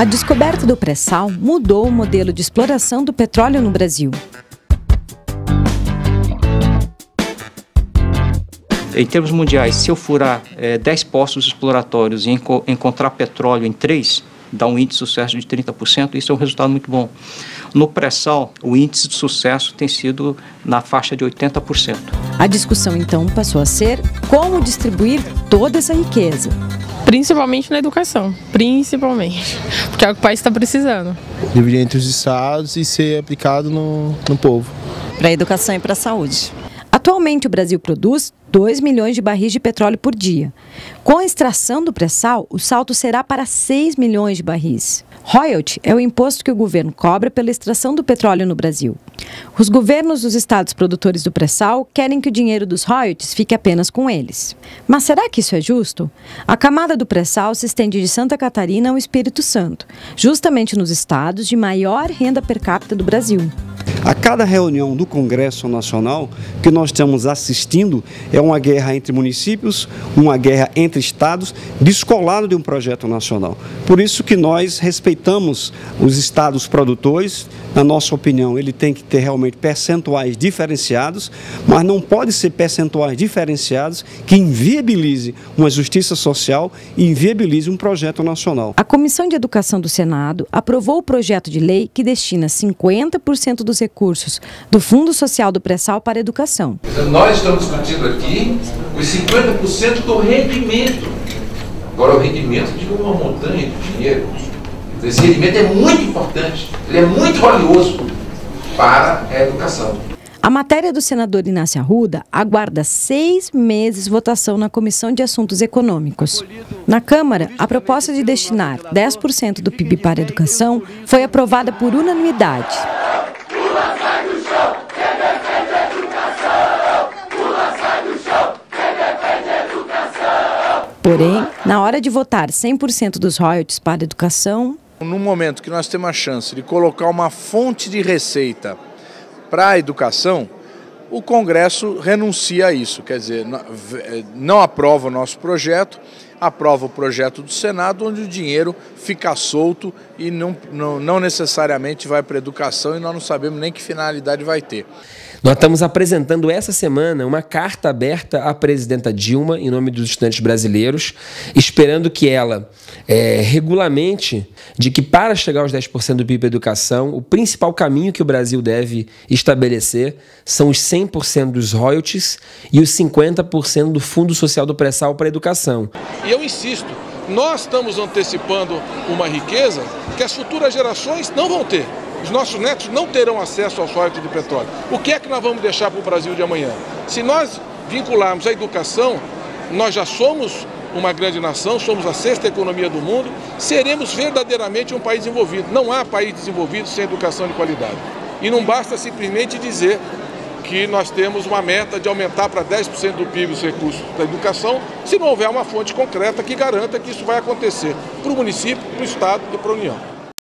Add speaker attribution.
Speaker 1: A descoberta do pré-sal mudou o modelo de exploração do petróleo no Brasil.
Speaker 2: Em termos mundiais, se eu furar 10 poços exploratórios e encontrar petróleo em 3, dá um índice de sucesso de 30%, isso é um resultado muito bom. No pré-sal, o índice de sucesso tem sido na faixa de 80%.
Speaker 1: A discussão, então, passou a ser como distribuir toda essa riqueza.
Speaker 3: Principalmente na educação, principalmente, porque é o que o país está precisando.
Speaker 4: Dividir entre os estados e ser aplicado no povo.
Speaker 1: Para a educação e para a saúde. Atualmente, o Brasil produz 2 milhões de barris de petróleo por dia. Com a extração do pré-sal, o salto será para 6 milhões de barris. Royalty é o imposto que o governo cobra pela extração do petróleo no Brasil. Os governos dos estados produtores do pré-sal querem que o dinheiro dos royalties fique apenas com eles. Mas será que isso é justo? A camada do pré-sal se estende de Santa Catarina ao Espírito Santo, justamente nos estados de maior renda per capita do Brasil.
Speaker 5: A cada reunião do Congresso Nacional que nós estamos assistindo é uma guerra entre municípios, uma guerra entre estados, descolado de um projeto nacional. Por isso que nós respeitamos os estados produtores. Na nossa opinião, ele tem que ter realmente percentuais diferenciados, mas não pode ser percentuais diferenciados que inviabilize uma justiça social e inviabilize um projeto nacional.
Speaker 1: A Comissão de Educação do Senado aprovou o projeto de lei que destina 50% dos recursos do Fundo Social do Pré-sal para a educação.
Speaker 6: Nós estamos discutindo aqui os 50% do rendimento. Agora, o rendimento de uma montanha de dinheiro. Esse rendimento é muito importante, ele é muito valioso para a educação.
Speaker 1: A matéria do senador Inácio Arruda aguarda 6 meses votação na Comissão de Assuntos Econômicos. Na Câmara, a proposta de destinar 10% do PIB para a educação foi aprovada por unanimidade. Porém, na hora de votar 100% dos royalties para a educação...
Speaker 7: No momento que nós temos a chance de colocar uma fonte de receita para a educação, o Congresso renuncia a isso, quer dizer, não aprova o nosso projeto, aprova o projeto do Senado, onde o dinheiro fica solto e não necessariamente vai para a educação e nós não sabemos nem que finalidade vai ter.
Speaker 8: Nós estamos apresentando essa semana uma carta aberta à presidenta Dilma, em nome dos estudantes brasileiros, esperando que ela regulamente de que para chegar aos 10% do PIB da educação, o principal caminho que o Brasil deve estabelecer são os 100% dos royalties e os 50% do Fundo Social do Pré-sal para a educação.
Speaker 9: E eu insisto, nós estamos antecipando uma riqueza que as futuras gerações não vão ter. Os nossos netos não terão acesso aos royalties do petróleo. O que é que nós vamos deixar para o Brasil de amanhã? Se nós vincularmos a educação, nós já somos uma grande nação, somos a 6ª economia do mundo, seremos verdadeiramente um país desenvolvido. Não há país desenvolvido sem educação de qualidade. E não basta simplesmente dizer que nós temos uma meta de aumentar para 10% do PIB os recursos da educação, se não houver uma fonte concreta que garanta que isso vai acontecer para o município, para o Estado e para a União.